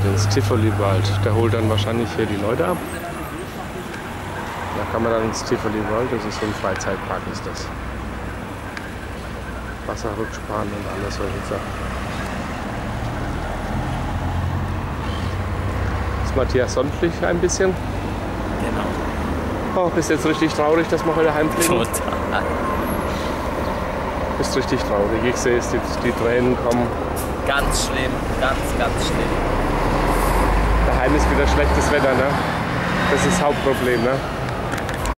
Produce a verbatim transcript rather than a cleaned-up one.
ins Tivoli World. Der holt dann wahrscheinlich hier die Leute ab. Da kann man dann ins Tivoli World, das ist so ein Freizeitpark, ist das. Wasserrutschbahn und alles solche Sachen. Ist Matthias Sonnenflich ein bisschen? Genau. Oh, bist jetzt richtig traurig, dass wir heute heimfliegen? Total. Bist richtig traurig. Ich sehe es, die, die Tränen kommen. Ganz schlimm, ganz, ganz schlimm. Daheim ist wieder schlechtes Wetter, ne? Das ist das Hauptproblem, ne?